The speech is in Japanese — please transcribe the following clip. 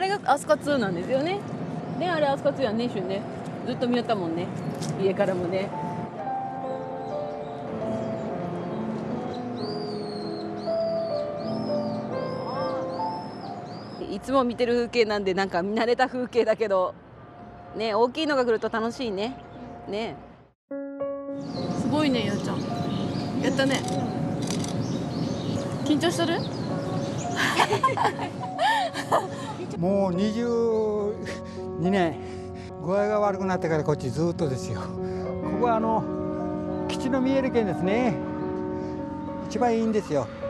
れが飛鳥2なんですよね。ね、あれ飛鳥2やんね、一瞬ね。ずっと見よったもんね。家からもね。いつも見てる風景なんで、なんか見慣れた風景だけど、ね、大きいのが来ると楽しいね。ね。すごいね、やっちゃん。やったね。緊張してる？ もう22年、具合が悪くなってからこっちずっとですよ。ここは基地の見える県ですね。一番いいんですよ。